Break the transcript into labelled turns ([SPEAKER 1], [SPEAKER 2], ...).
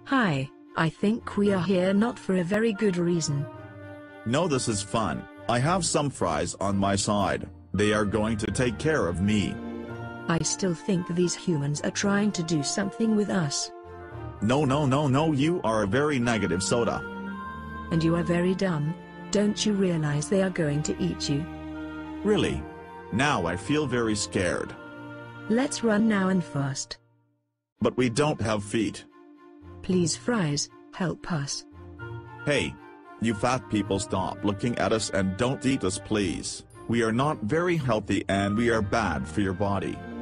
[SPEAKER 1] Hi, I think we are here not for a very good reason.
[SPEAKER 2] No, this is fun. I have some fries on my side. They are going to take care of me.
[SPEAKER 1] I still think these humans are trying to do something with us.
[SPEAKER 2] No, no, no, no, you are a very negative soda.
[SPEAKER 1] And you are very dumb. Don't you realize they are going to eat you?
[SPEAKER 2] Really? Now I feel very scared.
[SPEAKER 1] Let's run now and fast.
[SPEAKER 2] But we don't have feet.
[SPEAKER 1] Please, fries, help us.
[SPEAKER 2] Hey, you fat people, stop looking at us and don't eat us, please. We are not very healthy and we are bad for your body.